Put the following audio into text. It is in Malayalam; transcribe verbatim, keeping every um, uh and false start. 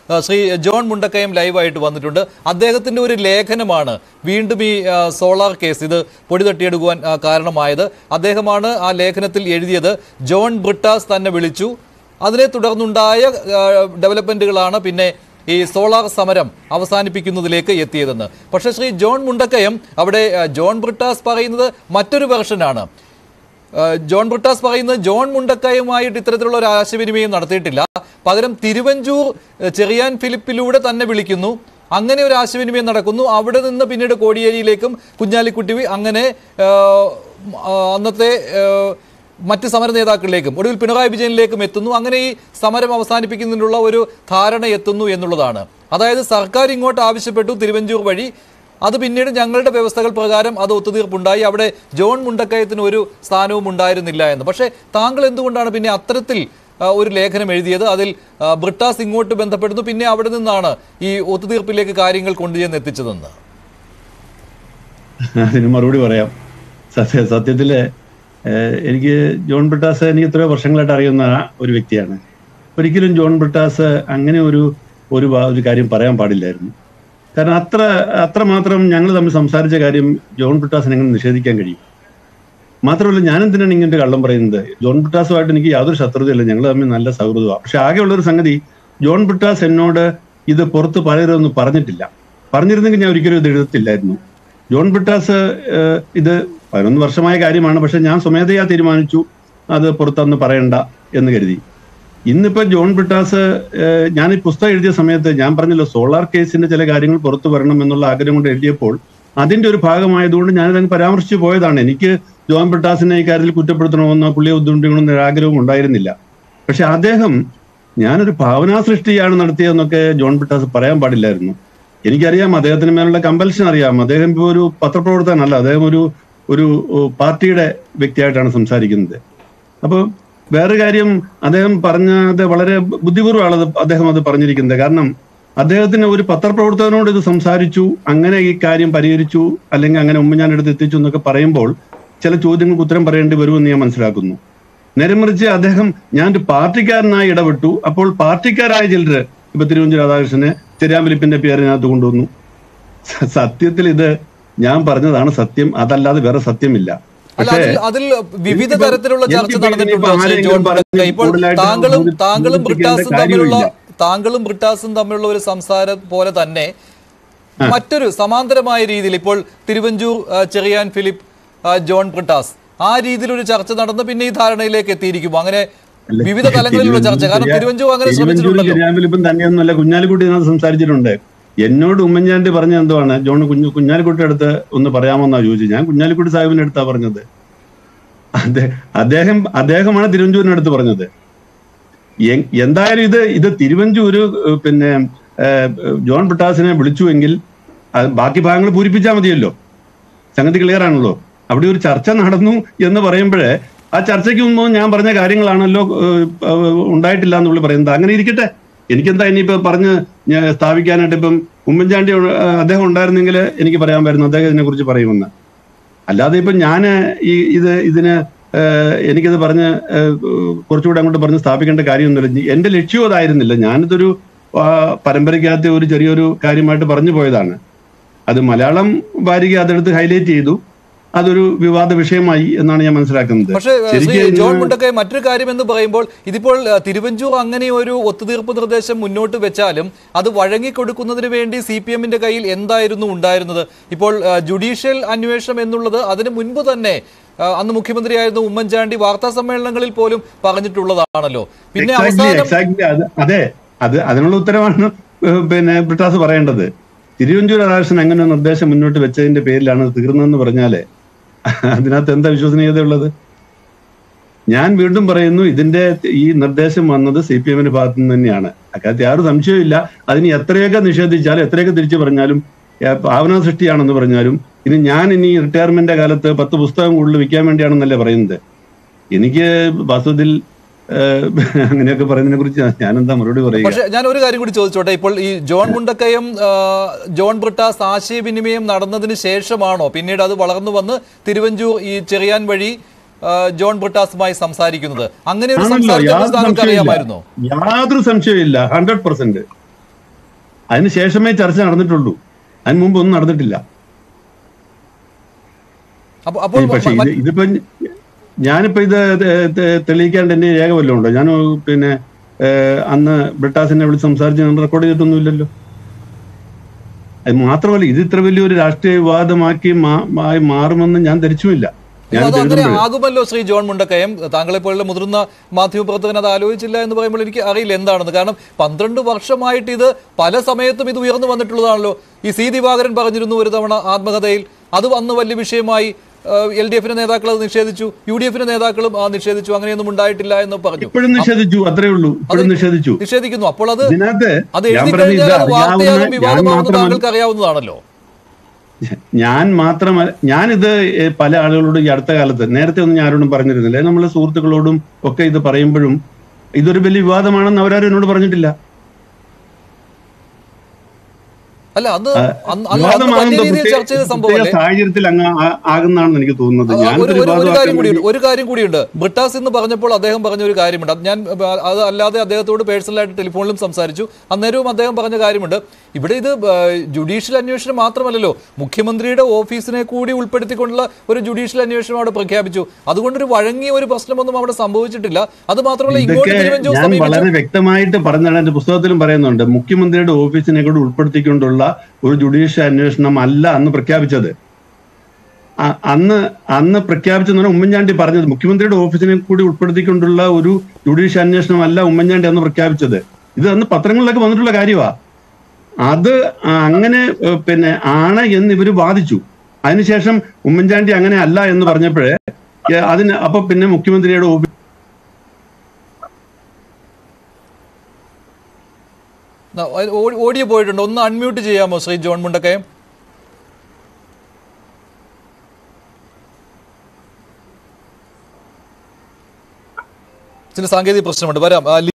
ശ്രീ ജോൺ മുണ്ടക്കയം ലൈവായിട്ട് വന്നിട്ടുണ്ട്. അദ്ദേഹത്തിൻ്റെ ഒരു ലേഖനമാണ് വീണ്ടും ഈ സോളാർ കേസ് ഇത് പൊടി തട്ടിയെടുക്കുവാൻ കാരണമായത്. അദ്ദേഹമാണ് ആ ലേഖനത്തിൽ എഴുതിയത് ജോൺ ബ്രിട്ടാസ് തന്നെ വിളിച്ചു, അതിനെ തുടർന്നുണ്ടായ ഡെവലപ്മെൻറ്റുകളാണ് പിന്നെ ഈ സോളാർ സമരം അവസാനിപ്പിക്കുന്നതിലേക്ക് എത്തിയതെന്ന്. പക്ഷേ ശ്രീ ജോൺ മുണ്ടക്കയം അവിടെ ജോൺ ബ്രിട്ടാസ് പറയുന്നത് മറ്റൊരു വെർഷനാണ്. ജോൺ ബ്രിട്ടാസ് പറയുന്നത് ജോൺ മുണ്ടക്കയുമായിട്ട് ഇത്തരത്തിലുള്ള ഒരു ആശയവിനിമയം നടത്തിയിട്ടില്ല, പകരം തിരുവഞ്ചൂർ ചെറിയാൻ ഫിലിപ്പിലൂടെ തന്നെ വിളിക്കുന്നു, അങ്ങനെ ഒരു ആശയവിനിമയം നടക്കുന്നു. അവിടെ നിന്ന് പിന്നീട് കോടിയേരിയിലേക്കും കുഞ്ഞാലിക്കുട്ടി അങ്ങനെ അന്നത്തെ മറ്റ് സമര നേതാക്കളിലേക്കും ഒടുവിൽ പിണറായി വിജയനിലേക്കും എത്തുന്നു. അങ്ങനെ ഈ സമരം അവസാനിപ്പിക്കുന്നതിനുള്ള ഒരു ധാരണ എത്തുന്നു എന്നുള്ളതാണ്. അതായത് സർക്കാർ ഇങ്ങോട്ട് ആവശ്യപ്പെട്ടു തിരുവഞ്ചൂർ വഴി, അത് പിന്നീട് ഞങ്ങളുടെ വ്യവസ്ഥകൾ പ്രകാരം അത് ഒത്തുതീർപ്പുണ്ടായി, അവിടെ ജോൺ മുണ്ടക്കയത്തിന് ഒരു സ്ഥാനവും ഉണ്ടായിരുന്നില്ല എന്ന്. പക്ഷേ താങ്കൾ എന്തുകൊണ്ടാണ് പിന്നെ അത്തരത്തിൽ ഒരു ലേഖനം എഴുതിയത്? അതിൽ ബ്രിട്ടാസ് ഇങ്ങോട്ട് ബന്ധപ്പെടുന്നു, പിന്നെ അവിടെ നിന്നാണ് ഈ ഒത്തുതീർപ്പിലേക്ക് കാര്യങ്ങൾ കൊണ്ടുചെന്ന് എത്തിച്ചതെന്ന്. അതിന് മറുപടി പറയാം. സത്യ സത്യത്തില് എനിക്ക് ജോൺ ബ്രിട്ടാസ് എനിക്ക് ഇത്രയോ വർഷങ്ങളായിട്ട് അറിയുന്ന ഒരു വ്യക്തിയാണ്. ഒരിക്കലും ജോൺ ബ്രിട്ടാസ് അങ്ങനെ ഒരു ഒരു ഒരു കാര്യം പറയാൻ പാടില്ലായിരുന്നു. കാരണം അത്ര അത്രമാത്രം ഞങ്ങൾ തമ്മിൽ സംസാരിച്ച കാര്യം ജോൺ ബ്രിട്ടാസിനെ എങ്ങനെ നിഷേധിക്കാൻ കഴിയും? മാത്രമല്ല, ഞാനെന്തിനാണ് ഇങ്ങനത്തെ കള്ളം പറയുന്നത്? ജോൺ ബ്രിട്ടാസുമായിട്ട് എനിക്ക് യാതൊരു ശത്രുതയില്ല, ഞങ്ങൾ തമ്മിൽ നല്ല സൗഹൃദമാണ്. പക്ഷെ ആകെയുള്ളൊരു സംഗതി, ജോൺ ബ്രിട്ടാസ് എന്നോട് ഇത് പുറത്ത് പലരൊന്നും പറഞ്ഞിട്ടില്ല. പറഞ്ഞിരുന്നെങ്കിൽ ഞാൻ ഒരിക്കലും ഇത് എഴുതത്തില്ലായിരുന്നു. ജോൺ ബ്രിട്ടാസ് ഇത് പതിനൊന്ന് വർഷമായ കാര്യമാണ്, പക്ഷെ ഞാൻ സ്വമേധയാ തീരുമാനിച്ചു അത് പുറത്തന്ന് പറയണ്ട എന്ന് കരുതി. ഇന്നിപ്പോ ജോൺ ബ്രിട്ടാസ് ഞാൻ ഈ പുസ്തകം എഴുതിയ സമയത്ത് ഞാൻ പറഞ്ഞല്ലോ സോളാർ കേസിന്റെ ചില കാര്യങ്ങൾ പുറത്തു വരണം എന്നുള്ള ആഗ്രഹം കൊണ്ട് എഴുതിയപ്പോൾ അതിന്റെ ഒരു ഭാഗമായതുകൊണ്ട് ഞാനതങ്ങ് പരാമർശിച്ചു പോയതാണ്. എനിക്ക് ജോൺ ബ്രിട്ടാസിനെ ഈ കാര്യത്തിൽ കുറ്റപ്പെടുത്തണമെന്നോ പുള്ളിയെ ബുദ്ധിമുട്ടിക്കണമെന്നോ ആഗ്രഹവും ഉണ്ടായിരുന്നില്ല. പക്ഷെ അദ്ദേഹം ഞാനൊരു ഭാവനാ സൃഷ്ടിയാണ് നടത്തിയതെന്നൊക്കെ ജോൺ ബ്രിട്ടാസ് പറയാൻ പാടില്ലായിരുന്നു. എനിക്കറിയാം അദ്ദേഹത്തിന് മേലുള്ള കമ്പൽഷൻ അറിയാം. അദ്ദേഹം ഇപ്പോൾ ഒരു പത്രപ്രവർത്തകനല്ല, അദ്ദേഹം ഒരു ഒരു പാർട്ടിയുടെ വ്യക്തിയായിട്ടാണ് സംസാരിക്കുന്നത്. അപ്പോൾ വേറെ കാര്യം, അദ്ദേഹം പറഞ്ഞത് വളരെ ബുദ്ധിപൂർവ്വമാണ് അദ്ദേഹം അത് പറഞ്ഞിരിക്കുന്നത്. കാരണം അദ്ദേഹത്തിന് ഒരു പത്രപ്രവർത്തകനോട് ഇത് സംസാരിച്ചു, അങ്ങനെ ഈ കാര്യം പരിഹരിച്ചു, അല്ലെങ്കിൽ അങ്ങനെ ഉമ്മൻചാണ്ടിയുടെ എത്തിച്ചു എന്നൊക്കെ പറയുമ്പോൾ ചില ചോദ്യങ്ങൾക്ക് ഉത്തരം പറയേണ്ടി വരുമെന്ന് ഞാൻ മനസ്സിലാക്കുന്നു. നേരെ മറിച്ച് അദ്ദേഹം ഞാനൊരു പാർട്ടിക്കാരനായി ഇടപെട്ടു, അപ്പോൾ പാർട്ടിക്കാരായ ചിലര് ഇപ്പൊ തിരുവഞ്ചൂർ രാധാകൃഷ്ണനെ ചെറിയാൻ ഫിലിപ്പിന്റെ പേരിനകത്ത് കൊണ്ടുവന്നു. സത്യത്തിൽ ഇത് ഞാൻ പറഞ്ഞതാണ് സത്യം, അതല്ലാതെ വേറെ സത്യമില്ല. അതിൽ വിവിധ തരത്തിലുള്ള ചർച്ച നടന്നിട്ടുണ്ട്. ഇപ്പോൾ താങ്കളും താങ്കളും ബ്രിട്ടാസും തമ്മിലുള്ള താങ്കളും ബ്രിട്ടാസും തമ്മിലുള്ള ഒരു സംസാരം പോലെ തന്നെ മറ്റൊരു സമാന്തരമായ രീതിയിൽ ഇപ്പോൾ തിരുവഞ്ചൂർ ചെറിയാൻ ഫിലിപ്പ് ജോൺ ബ്രിട്ടാസ് ആ രീതിയിലൊരു ചർച്ച നടന്ന് പിന്നെ ഈ ധാരണയിലേക്ക് എത്തിയിരിക്കും. അങ്ങനെ വിവിധ തലങ്ങളിലുള്ള ചർച്ച. കാരണം തിരുവഞ്ചൂർ അങ്ങനെ ശ്രമിച്ചിട്ടുണ്ടല്ലോ. ചെറിയാൻ ഫിലിപ്പും തന്നെയൊന്നുമല്ല, കുഞ്ഞാലിക്കുട്ടി സംസാരിച്ചിട്ടുണ്ട്. എന്നോട് ഉമ്മൻചാണ്ടി പറഞ്ഞ എന്തുവാണ്, ജോൺ കുഞ്ഞു കുഞ്ഞാലിക്കുട്ടിയുടെ അടുത്ത് ഒന്ന് പറയാമെന്നാ ചോദിച്ചു. ഞാൻ കുഞ്ഞാലിക്കുട്ടി സാഹിബിന്റെ അടുത്താ പറഞ്ഞത്. അദ്ദേഹം അദ്ദേഹമാണ് തിരുവഞ്ചൂരിന്റെ അടുത്ത് പറഞ്ഞത്. എന്തായാലും ഇത് ഇത് തിരുവഞ്ചൂര് പിന്നെ ജോൺ ബ്രിട്ടാസിനെ വിളിച്ചുവെങ്കിൽ ബാക്കി ഭാഗങ്ങൾ പൂരിപ്പിച്ചാൽ മതിയല്ലോ, സംഗതി ക്ലിയർ ആണല്ലോ. അവിടെ ഒരു ചർച്ച നടന്നു എന്ന് പറയുമ്പോഴേ ആ ചർച്ചയ്ക്ക് മുമ്പ് ഞാൻ പറഞ്ഞ കാര്യങ്ങളാണല്ലോ ഉണ്ടായിട്ടില്ല എന്നുള്ളത് പറയുന്നത്. അങ്ങനെ ഇരിക്കട്ടെ, എനിക്കെന്താ ഇനിയിപ്പോ പറഞ്ഞ് സ്ഥാപിക്കാനായിട്ട്. ഇപ്പം ഉമ്മൻചാണ്ടി അദ്ദേഹം ഉണ്ടായിരുന്നെങ്കിൽ എനിക്ക് പറയാൻ പറ്റുന്നു അദ്ദേഹം ഇതിനെ കുറിച്ച് പറയുമെന്ന്. അല്ലാതെ ഇപ്പം ഞാൻ ഈ ഇത് ഇതിന് എനിക്കിത് പറഞ്ഞ് കുറച്ചുകൂടെ അങ്ങോട്ട് പറഞ്ഞ് സ്ഥാപിക്കേണ്ട കാര്യമൊന്നുമില്ല. എന്റെ ലക്ഷ്യം അതായിരുന്നില്ല. ഞാനിതൊരു പരമ്പരയ്ക്കകത്ത് ഒരു ചെറിയൊരു കാര്യമായിട്ട് പറഞ്ഞു പോയതാണ്. അത് മലയാളം വാരിക അതെടുത്ത് ഹൈലൈറ്റ് ചെയ്തു, അതൊരു വിവാദ വിഷയമായി എന്നാണ് ഞാൻ മനസ്സിലാക്കുന്നത്. പക്ഷേ ജോൺ മുണ്ടക്കയം മറ്റൊരു കാര്യം എന്ന് പറയുമ്പോൾ ഇതിപ്പോൾ തിരുവഞ്ചൂർ അങ്ങനെ ഒരു ഒത്തുതീർപ്പ് നിർദ്ദേശം മുന്നോട്ട് വെച്ചാലും അത് വഴങ്ങിക്കൊടുക്കുന്നതിന് വേണ്ടി സി പി എമ്മിന്റെ കയ്യിൽ എന്തായിരുന്നു ഉണ്ടായിരുന്നത്? ഇപ്പോൾ ജുഡീഷ്യൽ അന്വേഷണം എന്നുള്ളത് അതിന് മുൻപ് തന്നെ അന്ന് മുഖ്യമന്ത്രിയായിരുന്ന ഉമ്മൻചാണ്ടി വാർത്താ സമ്മേളനങ്ങളിൽ പോലും പറഞ്ഞിട്ടുള്ളതാണല്ലോ. പിന്നെ അതെ, അത് അതിനുള്ള ഉത്തരവാണ് പിന്നെ ബ്രിട്ടാസ് പറയേണ്ടത്. തിരുവഞ്ചൂർ രാധാകൃഷ്ണൻ അങ്ങനെ നിർദ്ദേശം മുന്നോട്ട് വെച്ചതിന്റെ പേരിലാണ് തീർന്നതെന്ന് പറഞ്ഞാലേ അതിനകത്ത് എന്താ വിശ്വസനീയതയുള്ളത്? ഞാൻ വീണ്ടും പറയുന്നു, ഇതിന്റെ ഈ നിർദ്ദേശം വന്നത് സി പി എമ്മിന്റെ ഭാഗത്തു നിന്ന് തന്നെയാണ്. അക്കാര്യത്തിൽ യാതൊരു സംശയമില്ല. അതിന് എത്രയൊക്കെ നിഷേധിച്ചാലും എത്രയൊക്കെ തിരിച്ചു പറഞ്ഞാലും ഭാവനാ സൃഷ്ടിയാണെന്ന് പറഞ്ഞാലും ഇനി ഞാൻ ഇനി റിട്ടയർമെന്റ് കാലത്ത് പത്ത് പുസ്തകം കൂടുതൽ വിൽക്കാൻ വേണ്ടിയാണെന്നല്ലേ പറയുന്നത്. എനിക്ക് വാസ്തവത്തിൽ അങ്ങനെയൊക്കെ പറയുന്നതിനെ കുറിച്ച് ഞാൻ എന്താ മറുപടി പറയുക? പക്ഷേ ഞാൻ ഒരു കാര്യം കൂടി ചോദിച്ചോട്ടെ. ഇപ്പോൾ ഈ ജോൺ മുണ്ടക്കയം ജോൺ ബ്രിട്ടാസ് ആശയവിനിമയം നടന്നതിന് ശേഷമാണോ പിന്നീട് അത് വളർന്നു വന്ന് തിരുവഞ്ചൂർ ഈ ചെറിയാൻ വഴി ജോൺ ബ്രിട്ടാസുമായി സംസാരിക്കുന്നത്? അങ്ങനെ ഒരു സംസാരത്തെ അറിയാമായിരുന്നോ? യാതൊരു സംശയമില്ല, ഹൺഡ്രഡ് പെർസെന്റ് അതിന് ശേഷമേ ചർച്ച നടന്നിട്ടുള്ളൂ. അതിന് മുമ്പ് ഒന്നും നടന്നിട്ടില്ല. പക്ഷെ ഇത് ഇതിപ്പോ ഞാനിപ്പോ ഇത് തെളിയിക്കാണ്ട് എന്റെ രേഖ വല്ലതും ഉണ്ടോ? ഞാൻ പിന്നെ അന്ന് ബ്രിട്ടാസിനെ വിളിച്ച് സംസാരിച്ച് ഞാൻ റെക്കോർഡ് ചെയ്തിട്ടൊന്നുമില്ലല്ലോ. അത് മാത്രമല്ല, ഇത് ഇത്ര വലിയൊരു രാഷ്ട്രീയ വിവാദമാക്കി മാറുമെന്ന് ഞാൻ ധരിച്ചുമില്ല. അങ്ങനെ ആകുമല്ലോ ശ്രീ ജോൺ മുണ്ടക്കയം. താങ്കളെ പോലുള്ള മുതിർന്ന മാധ്യമപ്രവർത്തകൻ അത് ആലോചിച്ചില്ല എന്ന് പറയുമ്പോൾ എനിക്ക് അറിയില്ല എന്താണെന്ന്. കാരണം പന്ത്രണ്ട് വർഷമായിട്ട് ഇത് പല സമയത്തും ഇത് ഉയർന്നു വന്നിട്ടുള്ളതാണല്ലോ. ഈ സി ദിവാകരൻ പറഞ്ഞിരുന്നു ഒരു തവണ ആത്മകഥയിൽ, അത് വന്ന് വലിയ വിഷയമായി. എൽ ഡി എഫിന്റെ നേതാക്കൾ അത് നിഷേധിച്ചു, യു ഡി എഫിന്റെ നേതാക്കളും ആ നിഷേധിച്ചു, അങ്ങനെയൊന്നും ഉണ്ടായിട്ടില്ല എന്ന് പറഞ്ഞു. നിഷേധിച്ചു, അത്രേ ഉള്ളൂ. നിഷേധിച്ചു, നിഷേധിക്കുന്നു. അപ്പോൾ അത് അത് എഴുതി കഴിഞ്ഞാൽ അത് വാർത്തയാകും, വിവാദമാകുമെന്ന് താങ്കൾക്ക് അറിയാവുന്നതാണല്ലോ. ഞാൻ മാത്രമല്ല, ഞാനിത് പല ആളുകളോട് ഈ അടുത്ത കാലത്ത്, നേരത്തെ ഒന്നും ഞാൻ ആരോടും പറഞ്ഞിരുന്നില്ല, നമ്മളെ സുഹൃത്തുക്കളോടും ഒക്കെ ഇത് പറയുമ്പോഴും ഇതൊരു വലിയ വിവാദമാണെന്ന് അവരാരും എന്നോട് പറഞ്ഞിട്ടില്ല. അല്ല, അത് സാഹചര്യത്തിൽ അങ്ങ് ആകുന്നതാണെന്ന് എനിക്ക് തോന്നുന്നത്. ഒരു കാര്യം കൂടിയുണ്ട് ഒരു കാര്യം കൂടിയുണ്ട് ബ്രിട്ടാസ് എന്ന് പറഞ്ഞപ്പോൾ അദ്ദേഹം പറഞ്ഞ ഒരു കാര്യമുണ്ട്. അത് ഞാൻ അത് അല്ലാതെ അദ്ദേഹത്തോട് പേഴ്സണലായിട്ട് ടെലിഫോണിലും സംസാരിച്ചു. അന്നേരവും അദ്ദേഹം പറഞ്ഞ കാര്യമുണ്ട്. ഇവിടെ ഇത് ജുഡീഷ്യൽ അന്വേഷണം മാത്രമല്ലല്ലോ, മുഖ്യമന്ത്രിയുടെ ഓഫീസിനെ കൂടി ഉൾപ്പെടുത്തിക്കൊണ്ടുള്ള ഒരു ജുഡീഷ്യൽ അന്വേഷണം അവിടെ പ്രഖ്യാപിച്ചു. അതുകൊണ്ടൊരു വഴങ്ങിയ ഒരു പ്രശ്നമൊന്നും അവിടെ സംഭവിച്ചിട്ടില്ല. അത് മാത്രമല്ല, ഇങ്ങോട്ട് വളരെ വ്യക്തമായിട്ട് പറഞ്ഞാണ് എന്റെ പുസ്തകത്തിലും പറയുന്നുണ്ട്, മുഖ്യമന്ത്രിയുടെ ഓഫീസിനെ കൂടി ഉൾപ്പെടുത്തിക്കൊണ്ടുള്ള ഒരു ജുഡീഷ്യൽ അന്വേഷണം അല്ല അന്ന് പ്രഖ്യാപിച്ചത്. അന്ന് അന്ന് പ്രഖ്യാപിച്ചെന്ന് പറഞ്ഞാൽ ഉമ്മൻചാണ്ടി പറഞ്ഞത് മുഖ്യമന്ത്രിയുടെ ഓഫീസിനെ കൂടി ഉൾപ്പെടുത്തിക്കൊണ്ടുള്ള ഒരു ജുഡീഷ്യൽ അന്വേഷണം അല്ല ഉമ്മൻചാണ്ടി അന്ന് പ്രഖ്യാപിച്ചത്. ഇത് അന്ന് പത്രങ്ങളിലൊക്കെ വന്നിട്ടുള്ള കാര്യമാണ്. അത് അങ്ങനെ പിന്നെ ആണ് എന്ന് ഇവര് വാദിച്ചു. അതിനുശേഷം ഉമ്മൻചാണ്ടി അങ്ങനെ അല്ല എന്ന് പറഞ്ഞപ്പോഴേ അതിന് അപ്പൊ പിന്നെ മുഖ്യമന്ത്രിയുടെ ഓഫീസ് ഓഡിയോ പോയിട്ടുണ്ട്. ഒന്ന് അൺമ്യൂട്ട് ചെയ്യാമോ ശ്രീ ജോൺ മുണ്ടക്കയം? ചില സാങ്കേതിക പ്രശ്നമുണ്ട്, വരാം.